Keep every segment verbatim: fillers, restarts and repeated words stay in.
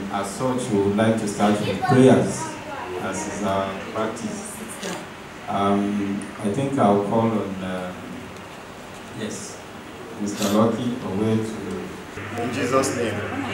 as such, we would like to start with prayers, as is our practice. Um, I think I'll call on, uh, yes, Mister Lucky away to... In Jesus' name.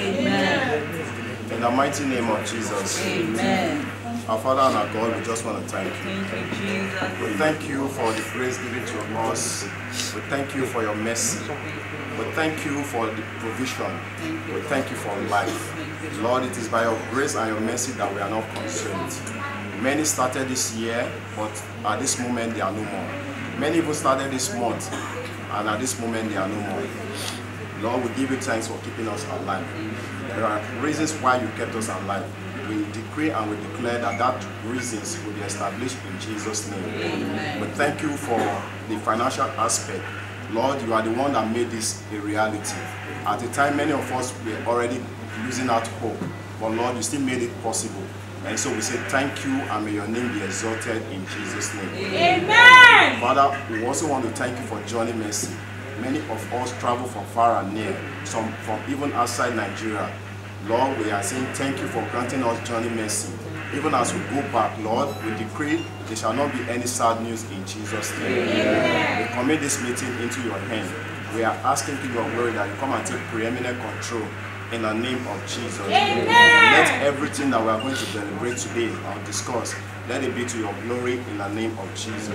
Amen. In the mighty name of Jesus. Amen. Our Father and our God, we just want to thank you. Thank you, Jesus. We thank you for the grace given to us. We thank you for your mercy. We thank you for the provision. We thank you for life. Lord, it is by your grace and your mercy that we are not consumed. Many started this year, but at this moment they are no more. Many even started this month, and at this moment they are no more. Lord, we give you thanks for keeping us alive. There are reasons why you kept us alive. We decree and we declare that that reasons will be established in Jesus' name. Amen. We thank you for the financial aspect. Lord, you are the one that made this a reality. At the time, many of us were already losing out hope, but Lord, you still made it possible. And so we say thank you, and may your name be exalted in Jesus' name. Amen. Father, we also want to thank you for Johnny Mercy. Many of us travel from far and near, some from even outside Nigeria. Lord, we are saying thank you for granting us Johnny Mercy. Even as we go back, Lord, we decree there shall not be any sad news in Jesus' name. Amen. We commit this meeting into your hand. We are asking to your glory that you come and take preeminent control in the name of Jesus. Amen. Let everything that we are going to deliberate today or discuss, let it be to your glory in the name of Jesus.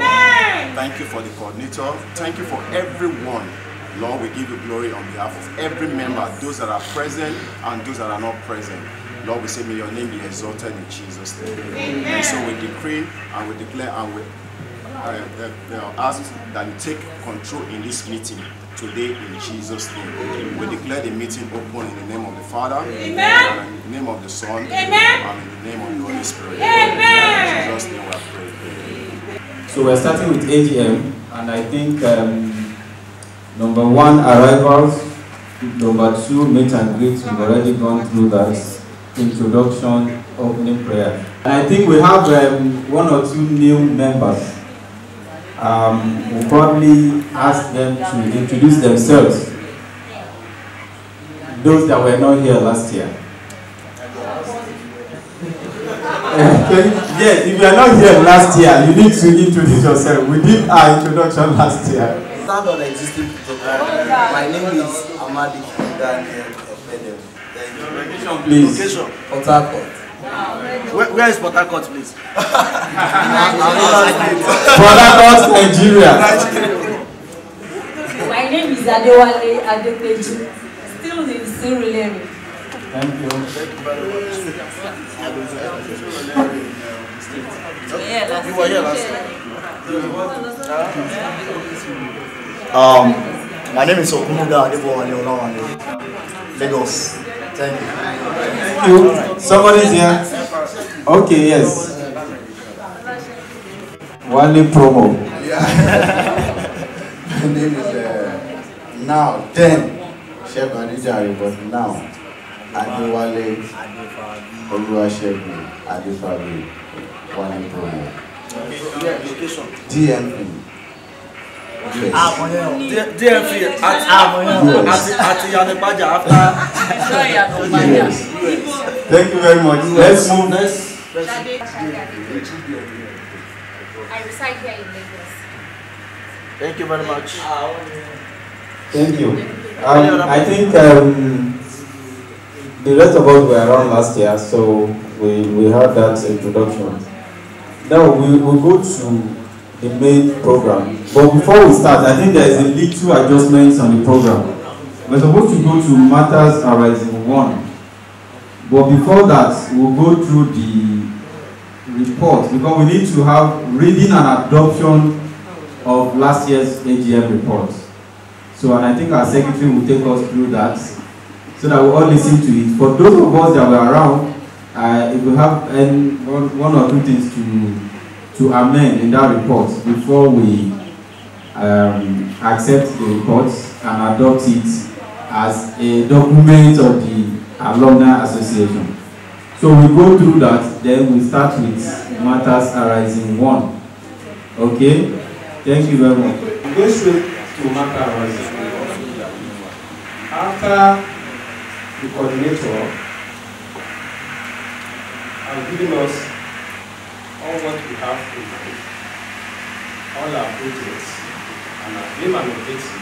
Amen. Thank you for the coordinator. Thank you for everyone. Lord, we give you glory on behalf of every member, those that are present and those that are not present. Lord, we say, may your name be exalted in Jesus' name. Amen. And so we decree and we declare and we uh, uh, ask that you take control in this meeting today in Jesus' name. We declare the meeting open in the name of the Father, Amen. And in the name of the Son, Amen. And in the name of the Holy Spirit. Amen. In Jesus' name we are praying. So we're starting with A G M, and I think um, number one, arrivals. Number two, meet and greet. We've already gone through that. Introduction, opening prayer. And I think we have um, one or two new members. Um, we'll probably ask them to introduce themselves. Those that were not here last year. Yes, if you are not here last year, you need to introduce yourself. We did our introduction last year. Stand on existing protocol. My name is Amadi Daniel Opedem. Please. Location, Port Harcourt. Where, where is Port Harcourt, please? Port Harcourt, Nigeria. My name is Adewale Adepeju. Still in Surulere. Thank you. You were here last time. Um, my name is Okumuga Adewale Olawale, Lagos. Thank you. Thank you. Somebody's here. Okay, yes. Wale promo. Yeah. My name is uh, now then Chef Adijari, but now Adewale Oluwasegun Adefabi Wale promo. D M P. Yes. D M P at at Yanabaja after. Yes. Thank you very much. Let's move next. I reside here in Lagos. Thank you very much. Thank you. Um, I think um, the rest of us were around last year, so we, we had that introduction. Now we will go to the main program. But before we start, I think there is a little adjustments on the program. We're supposed to go to Matters Arising one. But before that, we'll go through the report, because we need to have reading and adoption of last year's A G M report. So, and I think our secretary will take us through that, so that we'll all listen to it. For those of us that were around, uh, if we have any, one, one or two things to to amend in that report before we um, accept the report and adopt it as a document of the Alumni Association. So we go through that, then we start with Matters Arising one. Okay? Thank you very much. We go straight to Matters Arising. After the coordinator and giving us all what we have in mind, all our projects, and our aim and objective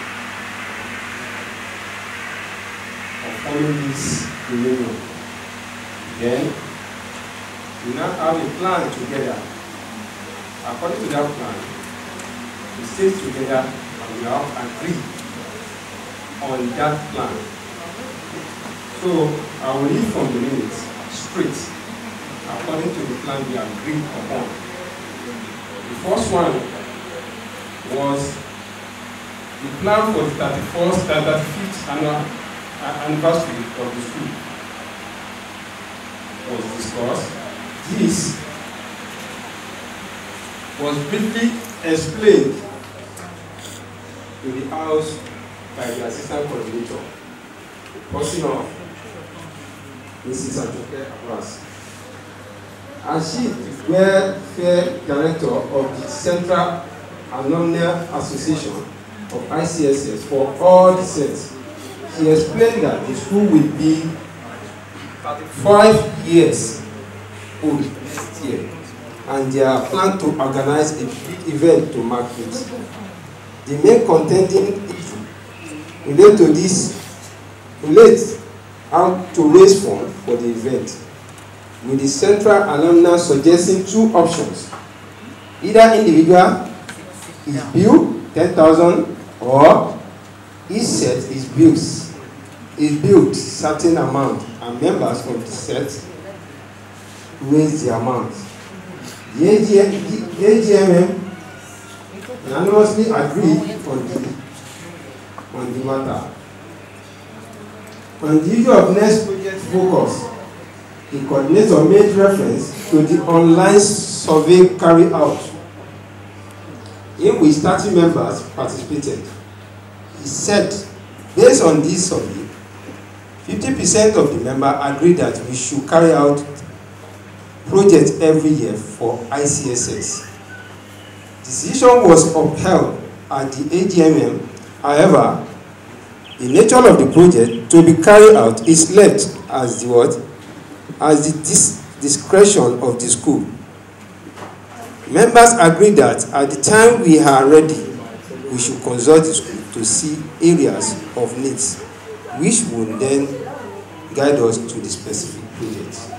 of forming this union. Then, we now have a plan together. According to that plan, we stay together and we have agreed on that plan. So, I will read from the minutes straight according to the plan we agreed upon. The first one was the plan for the thirty-first, thirty-fifth annual anniversary of the school was discussed. This was briefly explained in the house by the assistant coordinator, person of Missus Ajoke Abbas. And she, the welfare director of the Central Alumni Association of I C S S for all the sets, she explained that the school will be five years old next year, and they are planned to organize a big event to mark it. The main contending issue related to this relates how to raise funds for the event, with the Central Alumni suggesting two options: either individual is billed ten thousand or each set is billed is billed certain amount and members of the set raise the amount. The A G M M unanimously agreed on the, on the matter. On the issue of next project focus, the coordinator made reference to the online survey carried out, in which thirty members participated. He said, based on this survey, fifty percent of the members agreed that we should carry out projects every year for I C S S. Decision was upheld at the A G M M. However, the nature of the project to be carried out is left as the what? As the dis discretion of the school. Members agreed that at the time we are ready, we should consult the school to see areas of needs, which would then guide us to the specific projects.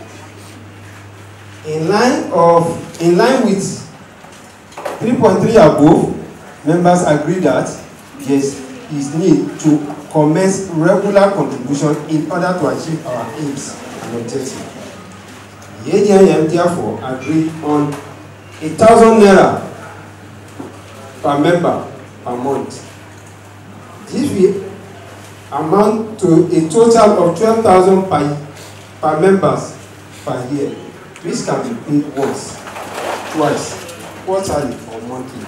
In line of in line with three point three above, members agree that there is need to commence regular contribution in order to achieve our aims and objectives. The A G M M therefore agreed on a thousand naira per member per month. This will amount to a total of twelve thousand per, per members per year, which can be paid once, twice, quarterly or monthly.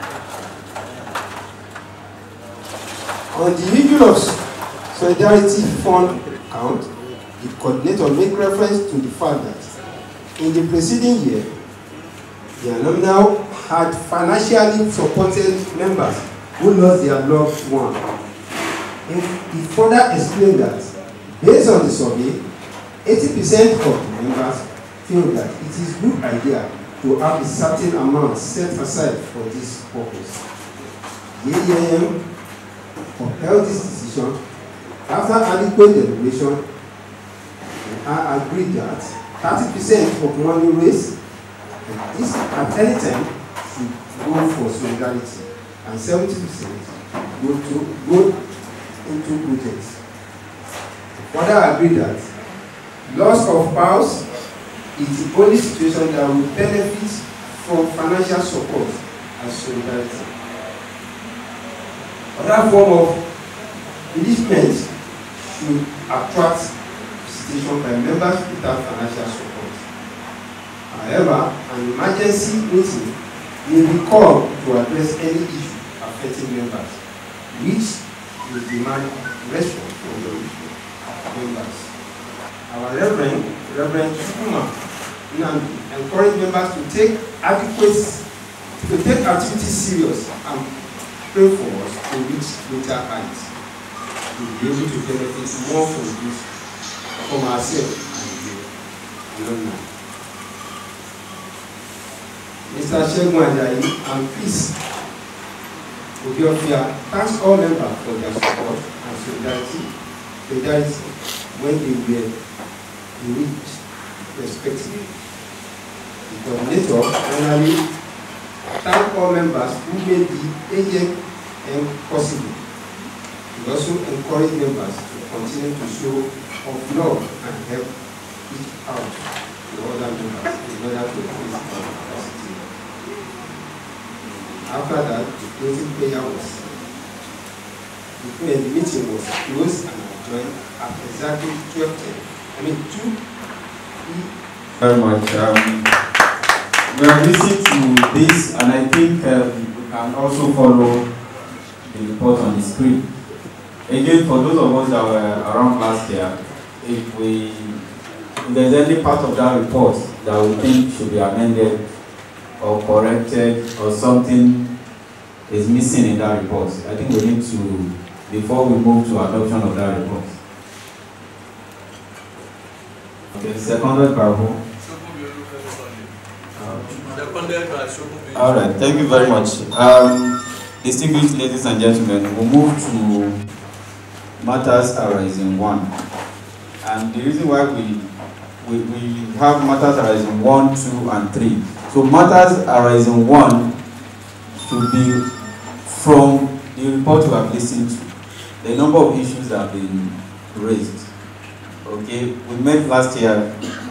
On the issue of Solidarity Fund account, the coordinator made reference to the fact that in the preceding year, the alumni had financially supported members who lost their loved one. He further explained that, based on the survey, eighty percent of the members feel that it is a good idea to have a certain amount set aside for this purpose. The A G M M upheld this decision after adequate deliberation and agreed that thirty percent of money raised and this at any time should go for solidarity and seventy percent go to go into projects. Further agreed that loss of spouse is the only situation that will benefit from financial support and solidarity. Other form of enlistment should attract visitation by members without financial support. However, an emergency meeting may be called to address any issue affecting members, which will demand response from the members. Our Reverend, Reverend Chukuma, encourage members to take adequate, to take activities serious and pray for us to reach greater heights. We will be able to benefit more from this, from ourselves and the alumni. Mister Segun Ajayi, and please, Obiofia thanks all members for their support and solidarity, solidarity when they were reached respectively. The coordinator finally thank all members who made the A G M possible. We also encourage members to continue to show of love and help each out to other members in order to increase our capacity. After that, the closing prayer was, the meeting was closed and adjourned at exactly twelve ten. I mean, two. Very much. Um, we are listening to this, and I think um, we can also follow the report on the screen. Again, for those of us that were around last year, if we if there's any part of that report that we think should be amended or corrected, or something is missing in that report, I think we need to, before we move to adoption of that report. Okay, seconded by who? All right, thank you very much. Um, distinguished ladies and gentlemen, we'll move to matters arising one. And the reason why we, we, we have matters arising one, two, and three. So matters arising one should be from the report we have listened to, the number of issues that have been raised. Okay, we met last year